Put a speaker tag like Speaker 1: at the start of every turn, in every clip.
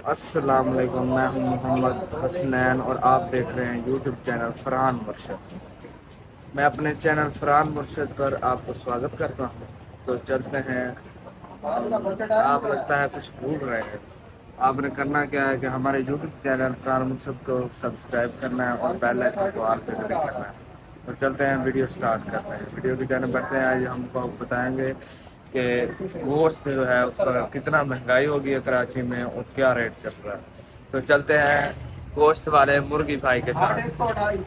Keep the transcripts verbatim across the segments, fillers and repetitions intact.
Speaker 1: अस्सलाम वालेकुम, मैं हूं मोहम्मद हसनैन और आप देख रहे हैं यूट्यूब चैनल फरहान मुर्शद। मैं अपने चैनल फरहान मुर्शद पर आपको स्वागत करता हूं। तो चलते हैं। आप लगता है कुछ भूल रहे हैं। आपने करना क्या है कि हमारे यूट्यूब चैनल फरहान मुर्शद को सब्सक्राइब करना है और बेल आइकन को ऑल पे क्लिक करना है। तो चलते हैं, वीडियो स्टार्ट करते हैं। वीडियो की जाने बढ़ते हैं। आज हमको बताएंगे कि गोश्त जो है उसका कितना महंगाई हो गई है कराची में और क्या रेट चल रहा है। तो चलते हैं गोश्त वाले मुर्गी भाई के साथ।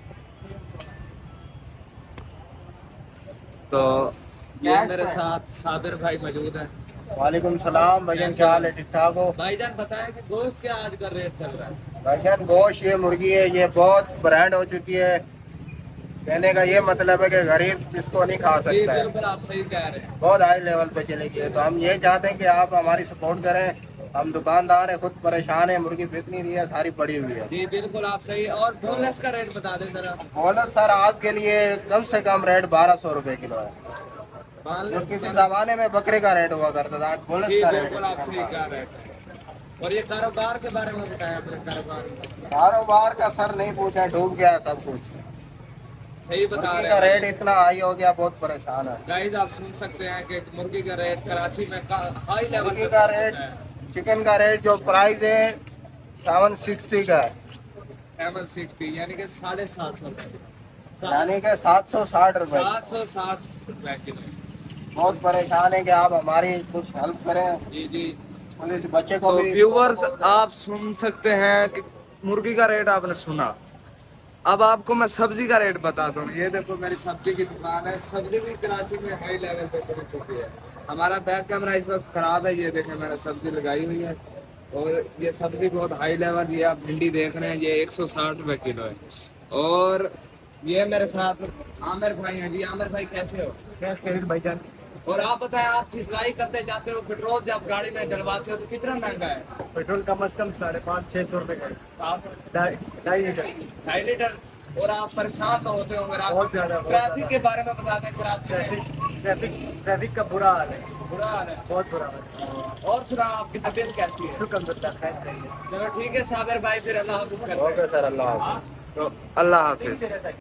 Speaker 1: तो ये मेरे साथ साबिर भाई मौजूद है।
Speaker 2: वालेकुम सलाम भाईजान, क्या हाल है? ठीक ठाक हो
Speaker 1: भाईजान? बताएं कि गोश्त क्या आज का रेट चल रहा है।
Speaker 2: भाईजान? गोश्त ये मुर्गी है, ये बहुत ब्रांड हो चुकी है। कहने का ये मतलब है कि गरीब इसको नहीं खा सकता है।
Speaker 1: बिल्कुल आप सही कह रहे हैं।
Speaker 2: बहुत हाई लेवल पे चलेगी है। तो हम ये चाहते हैं कि आप हमारी सपोर्ट करें। हम दुकानदार हैं, खुद परेशान है, मुर्गी बिक नहीं रही है, सारी पड़ी हुई है।
Speaker 1: जी बिल्कुल आप सही। और बोनस का रेट बता दें जरा।
Speaker 2: बोनस सर आपके लिए कम से कम रेट बारह सौ रुपए किलो है, जो किसी जमाने में बकरे का रेट हुआ करता था, आज बोनस का रेट।
Speaker 1: बिल्कुल आप सही कह रहे हैं। और ये कारोबार के बारे में बताया अपने कारोबार
Speaker 2: कारोबार का सर नहीं पूछा, डूब गया सब कुछ।
Speaker 1: सही बता रहे
Speaker 2: का रेट इतना हाई हो गया, बहुत परेशान है।
Speaker 1: गाइस आप सुन सकते हैं कि मुर्गी का रेट कराची में हाई लेवल
Speaker 2: मुर्गी का रेट, चिकन का रेट जो प्राइस है सेवन सिक्सटी का है,
Speaker 1: सेवन सिक्सटी यानी कि साढ़े सात सौ
Speaker 2: यानी कि सात सौ साठ रुपए
Speaker 1: सात सौ साठ रुपए किलो।
Speaker 2: बहुत परेशान है कि आप हमारी कुछ हेल्प करें।
Speaker 1: जी जी।
Speaker 2: पुलिस बच्चे को
Speaker 1: तो
Speaker 2: भी।
Speaker 1: व्यूवर्स आप सुन सकते हैं कि मुर्गी का रेट आपने सुना। अब आपको मैं सब्जी का रेट बताता हूँ। ये देखो मेरी सब्जी की दुकान है। सब्जी भी कराची में हाई लेवल पे पहुंच चुकी है। हमारा बैक कैमरा इस वक्त खराब है। ये देखें मैंने सब्जी लगाई हुई है और ये सब्जी बहुत हाई लेवल। ये आप भिंडी देख रहे हैं, ये एक सौ साठ रुपए किलो है। और ये मेरे साथ आमिर भाई हैं। जी आमिर भाई कैसे हो?
Speaker 2: क्या रेट भाईजान?
Speaker 1: और आप बताएं, आप सिलाई करते जाते हो, पेट्रोल जब गाड़ी में डलवाते हो तो कितना महंगा है?
Speaker 2: पेट्रोल कम से कम साढ़े पाँच छः सौ रुपए का,
Speaker 1: सात
Speaker 2: ढाई लीटर
Speaker 1: ढाई लीटर। और आप परेशान तो होते होंगे
Speaker 2: बहुत ज्यादा।
Speaker 1: ट्रैफिक के बारे में बता दें। ट्रैफिक
Speaker 2: ट्रैफिक ट्रैफिक का बुरा हाल है,
Speaker 1: बुरा हाल है,
Speaker 2: बहुत बुरा हाल है।
Speaker 1: और सुना, आपकी तबीयत कैसी है?
Speaker 2: शुक्र अल्लाह, खैर रही है।
Speaker 1: चलो ठीक है साबिर भाई, फिर अल्लाह हाफिज़ करते हैं।
Speaker 2: ओके सर, अल्लाह हाफ़िज़।
Speaker 1: हाँ, तो अल्लाह हाफिज़।